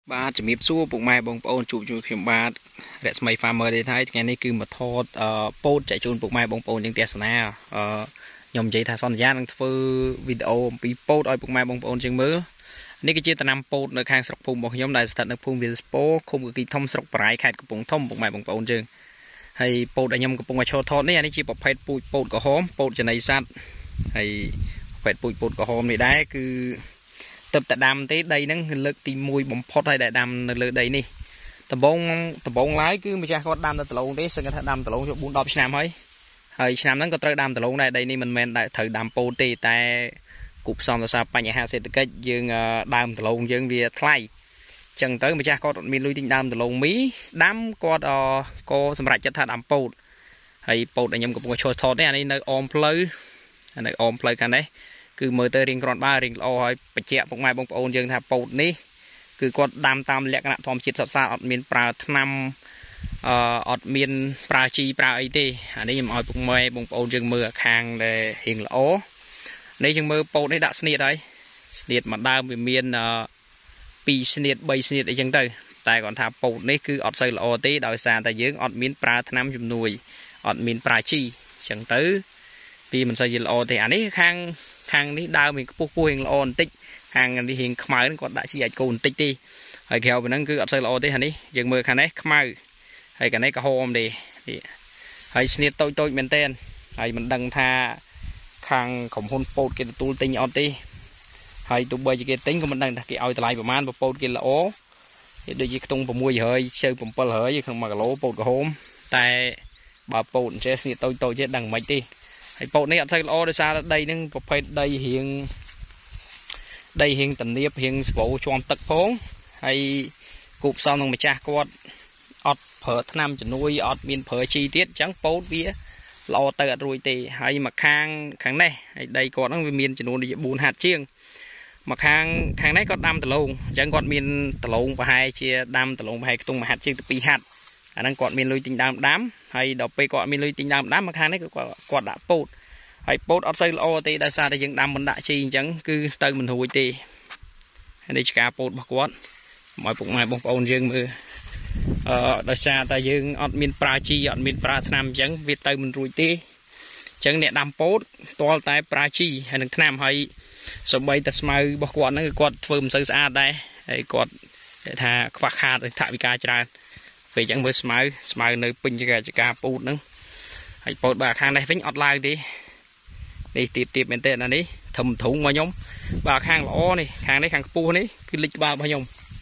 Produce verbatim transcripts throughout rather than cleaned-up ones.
បាទជំរាបសួរពុកម៉ែបងប្អូនជួបជួបខ្ញុំបាទរស្មី Farmer ទេថៃថ្ងៃនេះគឺមកថតពោតចែកជូនពុកម៉ែបងប្អូនយើងទស្សនាខ្ញុំនិយាយថាសន្យានឹងធ្វើវីដេអូអំពីពោតឲ្យពុកម៉ែបងប្អូនយើងមើលនេះគឺជាដំណាំពោតនៅខាងស្រុកភូមិរបស់ខ្ញុំដែលស្ថិតនៅភូមិវាលស្ពរឃុំកគីធំស្រុកបរ៉ៃខេត្តកំពង់ធំពុកម៉ែបងប្អូនយើងហើយពោតដែលខ្ញុំកំពុងតែឈរថតនេះអានេះជាប្រភេទពូជពោតក្រហមពោតចំណីសត្វហើយប្រភេទពូជពោតក្រហមនេះដែរគឺទៅតែដាំទេដីហ្នឹងគឺលើកទីមួយបំផុតហើយដែលដាំនៅលើដីនេះដំបងដំបងឡើយគឺម្ចាស់គាត់ដាំនៅដលងទេសឹងថាដាំដលងយកbốn 10ឆ្នាំហើយហើយឆ្នាំហ្នឹងក៏ត្រូវដាំដលងដែរដីនេះមិនមែនត្រូវដាំពោតទេតែគប់ផ្សំដោយសារបញ្ហាសេដ្ឋកិច្ចយើងដើមដលងយើងវាថ្លៃចឹងទៅម្ចាស់គាត់អត់មានលុយទិញដើមដលងមីដាំគាត់ក៏សម្រេចចិត្តថាដាំពោតហើយពោតដែលខ្ញុំកំពុងឈរថតនេះអានេះនៅអមផ្លូវនៅអមផ្លូវខាងនេះគឺមើលទៅរៀងគ្រាន់បើរៀងល្អហើយបញ្ជាក់ពុកម៉ែបងប្អូនយើងថាពោតនេះគឺគាត់ដាំតាមលក្ខណៈធម្មជាតិសុទ្ធសាធអត់មានប្រើថ្នាំអឺអត់មានប្រើជីប្រើអីទេអានេះខ្ញុំឲ្យពុកម៉ែបងប្អូនយើងមើលខាងដែលរៀងល្អនេះយើងមើលពោតនេះដាក់ស្នៀតហើយស្នៀតមួយដើមវាមានពីរស្នៀតបីស្នៀតអីចឹងទៅតែគាត់ថាពោតនេះគឺអត់សូវល្អទេដោយសារតែយើងអត់មានប្រើថ្នាំជំនួយអត់មានប្រើជីចឹងទៅពីមិនសូវជាល្អទេអានេះខាងខាងនេះដើមវាខ្ពស់ខ្ពស់រៀងល្អបន្តិចខាងនេះរៀងខ្មៅគាត់ដាក់ជីអាចកូនបន្តិចទេហើយក្រៅពីហ្នឹងគឺអត់សូវល្អទេអានេះយើងមើលខាងនេះខ្មៅហើយខាងនេះក្រហមទេហើយស្នៀតតូចតូចមែនតើហើយមិនដឹងថាខាងក្រុមហ៊ុនពោតគេទទួលទិញអត់ទេហើយទោះបីជាគេទិញក៏មិនដឹងថាគេឲ្យតម្លៃប្រមាណពោតគេល្អគេដូចជាខ្ទង់600ជើ700ក្នុងមួយគីឡូពោតក្រហមតែបើពោតអញ្ចេះស្នៀតតូចតូចទេដឹងមិនទេហើយពោតនេះអត់សូវល្អដោយសារដីហ្នឹងប្រភេទដីរៀងដីរៀងតនៀបរៀងស្វោជាំទឹកផងហើយគូផ្សំនឹងម្ចាស់គាត់អត់ប្រើថ្នាំជំនួយអត់មានប្រើជីទៀតអញ្ចឹងពោតវាល្អទៅអត់រួចទេហើយមកខាងខាងនេះហើយដីគាត់ហ្នឹងវាមានចំនួនbốnហាត់ជាងមកខាងខាងនេះគាត់ដាំដលងអញ្ចឹងគាត់មានដលងប្រហែលជាដាំដលងប្រហែលខ្ទង់មួយហាត់ជាងទៅពីរហាត់អាហ្នឹងគាត់មានលុយទិញដើមដាំហើយដល់ពេលគាត់មានលុយទិញដើមដាំមកខាងនេះគាត់គាត់ដាក់ពោតហើយពោតអត់សូវល្អទេដោយសារតែយើងដាំមិនដាក់ជីអញ្ចឹងគឺទៅមិនរួចទេហើយនេះជាការពោតរបស់គាត់មកពុកម៉ែបងប្អូនយើងមើលអឺដោយសារតែយើងអត់មានប្រើជីអត់មានប្រើថ្នាំអញ្ចឹងវាទៅមិនរួចទេអញ្ចឹងអ្នកដាំពោតទាល់តែប្រើជីហើយនឹងថ្នាំហើយសូម្បីតែស្មៅរបស់គាត់ហ្នឹងគឺគាត់ធ្វើមិនសូវស្អាតដែរហើយគាត់ថាខ្វះខាតថវិកាច្រើនពេលអញ្ចឹងមើលស្មៅស្មៅនៅពេញចការពោតហ្នឹងហើយពោតបើខាងនេះវិញអត់ឡើងទេនេះទៀបទៀបមែនទេអានេះធំធុងមកខ្ញុំបើខាងល្អនេះខាងនេះខាងខ្ពស់នេះគឺលិចក្បាលរបស់ខ្ញុំ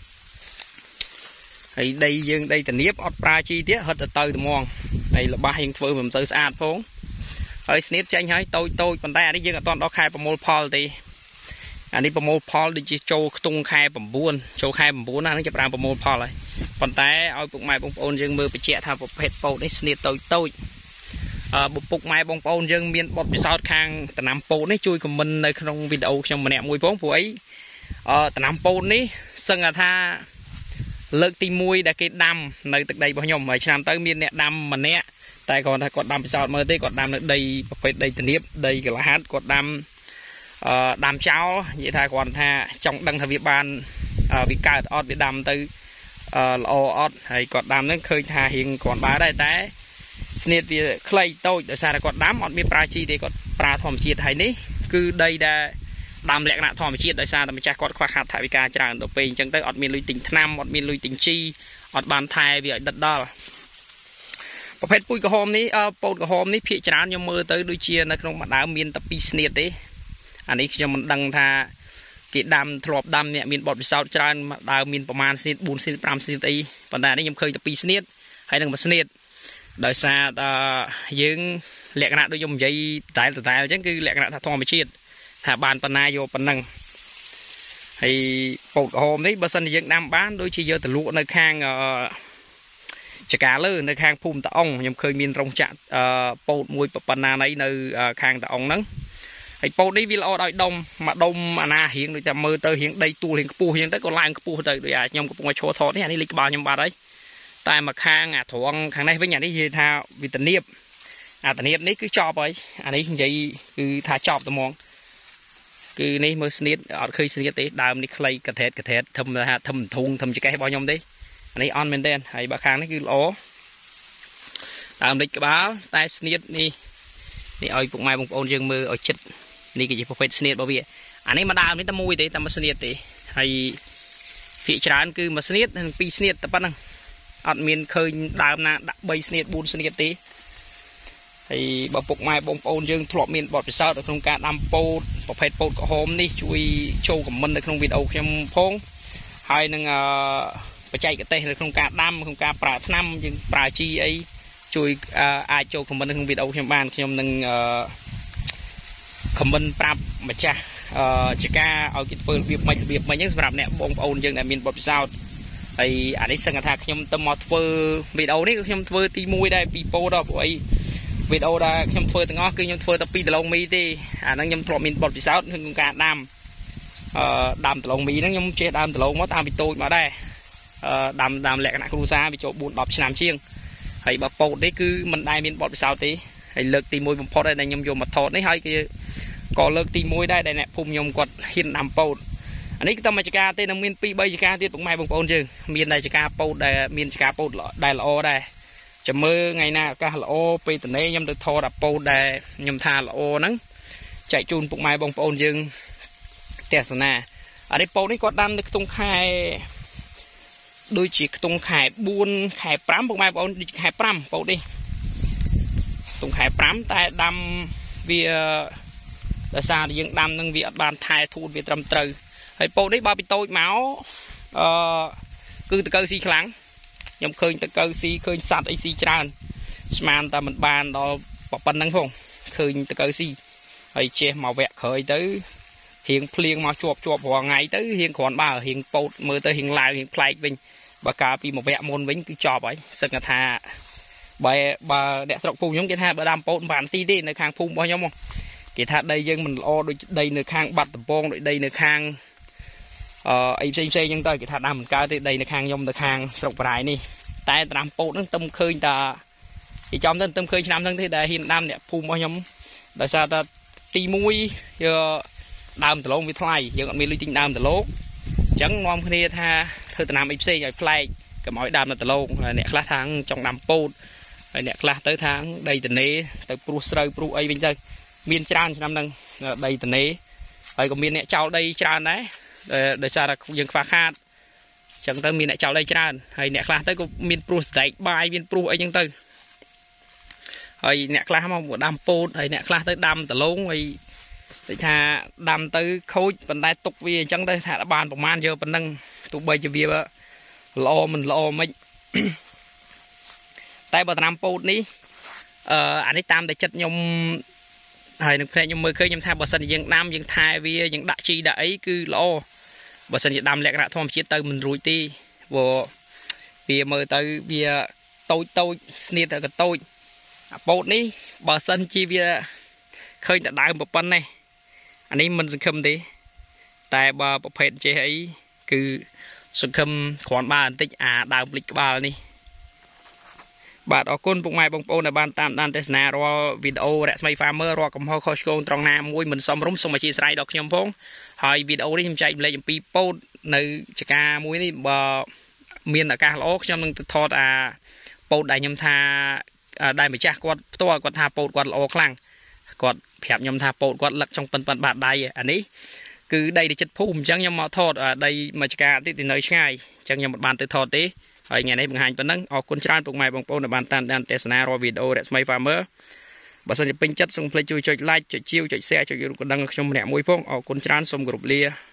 ហើយដីយើងដីតនៀបអត់ប្រើជីទៀតហិតទៅទៅត្មងហើយល្បះយើងធ្វើមិនសូវស្អាតផងហើយស្នៀតចេញហើយតូចតូចប៉ុន្តែអានេះយើងអត់ទាន់ដល់ខែប្រមូលផលទេអានេះប្រមូលផលដូចជាចូលខ្ទង់ខែ9ចូលខែ9ណាហ្នឹងចាប់ផ្ដើមប្រមូលផលហើយប៉ុន្តែឲ្យពុកម៉ែបងប្អូនយើងមើលបញ្ជាក់ថាប្រភេទពោតនេះស្នៀតតូចតូចអឺពុកម៉ែបងប្អូនយើងមានបទពិសោធន៍ខាងដំណាំពោតនេះជួយខមមិននៅក្នុងវីដេអូខ្ញុំម្នាក់មួយផងព្រោះអីអឺដំណាំពោតនេះសឹងថាលើកទីមួយដែលគេដាំនៅទឹកដីរបស់ខ្ញុំហើយឆ្នាំទៅមានអ្នកដាំម្នាក់តែគាត់ថាគាត់ដាំពិសោធន៍មើលទេគាត់ដាំនៅដីប្រភេទដីធនៀបដីកន្លះហាត់គាត់ដាំអឺដាំចោលនិយាយថាគាត់ថាចង់ដឹងថាវាបានវាកើតអត់វាដាំទៅអឺល្អអត់ហើយគាត់ដាំហ្នឹងឃើញថារៀងគាត់បើដែរតែស្នៀតវាខ្លីតូចដោយសារតែគាត់ដាំអត់មានប្រើជីទេគាត់ប្រើធម្មជាតិហើយនេះគឺដីដែលដាំលក្ខណៈធម្មជាតិដោយសារតែម្ចាស់គាត់ខ្វះខាតថវិកាច្រើនដល់ពេលអញ្ចឹងទៅអត់មានលុយទិញថ្នាំអត់មានលុយទិញជីអត់បានថែវាឲ្យដិតដល់ប្រភេទពូជក្រហមនេះអឺពោតក្រហមនេះភាគច្រើនខ្ញុំមើលទៅដូចជានៅក្នុងមួយដើមមានតែពីរស្នៀតទេអានេះខ្ញុំមិនដឹងថាគេដាំធ្លាប់ដាំអ្នកមានបទពិសោធន៍ច្រើនដើមមានប្រមាណស្នៀតbốnស្នៀត5ស្នៀតអីប៉ុន្តែនេះខ្ញុំឃើញតែពីរស្នៀតហើយនឹងមួយស្នៀតដោយសារតែយើងលក្ខណៈដូចខ្ញុំនិយាយតែតែតែអញ្ចឹងគឺលក្ខណៈថាធម្មជាតិថាបានប៉ុណ្ណាយកប៉ុណ្ណឹងហើយពោតក្រហមនេះបើសិនជាយើងដាំបានដូចជាយកទៅលក់នៅខាងចកាលើនៅខាងភូមិតាអុងខ្ញុំឃើញមានរោងចក្រពោតមួយប៉ុណ្ណាណីនៅខាងតាអុងហ្នឹងហើយពោតនេះវាល្អដល់ដុំមកដុំអាណារៀងដូចតែមើលទៅរៀងដីទួលរៀងខ្ពស់អញ្ចឹងទៅក៏ឡើងខ្ពស់ទៅដូចអាខ្ញុំកំពុងឲ្យឈរថតនេះអានេះលិចក្បាលខ្ញុំបាត់ហើយតែមកខាងអាត្រង់ខាងនេះវិញអានេះនិយាយថាវិតនៀបអាតនៀបនេះគឺចប់ហើយអានេះនិយាយគឺថាចប់ត្មង cứ này mới sniết ở khơi sniết tí đào này clay cà thét cà thét thầm là thầm thùng thầm chỉ cái bao nhom đấy anh ấy on bên đen hay bà khang nó cứ lố đào này cái báo tai sniết đi đi ơi bụng mai bụng ôn dương mưa ở chật đi cái gì phải sniết bao việc anh ấy mà đào này ta mui tí ta mà sniết tí hay phía trái cứ mà sniết thằng pi sniết tập bắt năng ăn miên khơi đào na đặt bay sniết buôn sniết tí thì bà bụng mai bông ôn dương thọ miên bọt phía sau ở trong cả năm po bọc phết po có hôm đi chui châu của mình ở trong video trong phong hai năng bà chạy cái tay ở trong cả năm trong cả bà năm nhưng bà chi ấy chui ai châu của mình ở trong video trong bàn trong năng comment prap mà cha chỉ ca ở cái phần việc mình việc mình những làm nè bông ôn dương là miên bọt phía sau thì anh ấy sang thạc trong tâm mọt phơ video này trong phơ ti mui đây people đó vậy video đã nhom phơi từng ngõ cứ nhom phơi tập pi từ lông mi đi à nó nhom thọ miên bọt bị sáo hơn cả đam đam từ lông mi nó nhom chơi đam từ lông nó tam bị tôi mà đây đam đam lẹ cái này không xa bị chỗ buồn đọp làm chiêng hay bà bột đấy cứ mình đai miên bọt bị sáo tí hay lực tì môi bông phốt đây này nhom dùng mặt thọt đấy hay cái có lực tì môi đây đây nè phum nhom quật hiên đam bột anh ấy cái tâm mà chả tên là miên pi bay chả tiếp tục mai bông phốt chứ miên đây chả bột đây miên chả bột đây là o đây chấm mơ ngày nào cả là ô pe từ nay nhâm được thò đập po đè nhâm tha là ô nắng chạy chun bụng mai bông pôn dương tè sna ở đây po này có đâm được tung khai đôi chỉ tung khai buôn khai pram bụng mai pôn đi khai pram po đi tung khai pram tại đâm vì là sao thì dương đâm nâng vì bàn thai thu vì trầm trừ hay po đấy bao bị tôi máu cứ từ cơ xi kháng nhom khơi từ cơ xi khơi sạt ấy xi tràn man ta mình bàn đó bọc bắn năng phong khơi từ cơ xi hay che màu vẹt khơi tới hiện phliêng mà chuột chuột vào ngày tới hiện còn ba hiện bột mưa tới hiện lại hiện play vinh bà cà pi một vẹt môn vinh cứ cho vậy sân ngà thà bà bà đẹp sọc phun giống cái tha bà đam bột bản ti đi nơi khang phun bao nhiêu không cái tha đây dân mình o đôi đây nơi khang bật tập bông đôi đây nơi khang ấy xem xem nhưng tôi cái thằng làm cao thì đây là hàng nhom là hàng sọc vải này tại làm bột nó tâm khơi ta thì trong thân tâm khơi năm thân thế đây hiện nam nè phun bao nhom tại sao ta ti mũi giờ đam từ lông với thay giờ còn mi lưu tinh đam từ lố chẳng ngon kia tha thôi ta làm ép xê rồi play cái mỗi đam là từ lông nè class tháng trong đam bột rồi nè class tới tháng đây từ nế từ pro sợi pro ấy bên đây miền tràn năm năng đây từ nế rồi còn miền nè trao đây tràn đấy để sao là không dừng phá khát chẳng tới miền lại cháu đây tràn hay nè class tới có miền pro dạy bài miền pro ấy chẳng tới hay nè class mà một đam pôn hay nè class tới đam từ lông hay để thà đam tới khối phần đai tục vì chẳng tới thà đã bàn một man giờ phần nâng tụ bây giờ việc lo mình lo mình tay bờ đam pôn ní anh ấy tam để chất nhom hay được phê nhom mới khơi nhom thay bờ sân dân nam dân thay vì những đại chi đã ấy cứ lo bờ sân Việt Nam lẽ ra thom chia tới mình rủi ti vô vì mời tới vì tôi tôi sniết ở cái tôi bột ní bờ sân chi vì khơi đã đại một phần này anh ấy mình sẽ không tí tại bờ bờ phèn chế ấy cứ sẽ không khoản ba tích à đào lịch ba này bạn ở côn bụng mai bông bông là ban tam đan test na rồi video đã mấy farmer rồi cầm hoa khôi con trong nam môi mình xong rúng xong mà chia sẻ đọc nhom phongហើយវីដេអូនេះខ្ញុំចែកលេខអំពីពោតនៅចកាមួយនេះបើមានឱកាសល្អខ្ញុំនឹងថតអាពោតដែលខ្ញុំថាដែលម្ចាស់គាត់ផ្ទាល់គាត់ថាពោតគាត់ល្អខ្លាំងគាត់ប្រាប់ខ្ញុំថាពោតគាត់លឹកចង់ប៉ិនប៉ិនបាត់ដៃអានេះគឺដីទៅចិត្តភូមិអញ្ចឹងខ្ញុំមកថតដីមួយចកាទៀតទៅនៅឆ្ងាយអញ្ចឹងខ្ញុំមិនបានទៅថតទេហើយថ្ងៃនេះបង្ហាញប៉ុណ្ណឹងអរគុណច្រើនពុកម៉ែបងប្អូនដែលបានតាមដានទស្សនារាល់វីដេអូរស្មី Farmer បើសិនជាពេញចិត្តសូមភ្លេចជួយចុច like ចុច share ចុច share ចុចរូបកណ្ដឹងខ្ញុំម្នាក់មួយផងអរគុណច្រើនសូមគោរពលា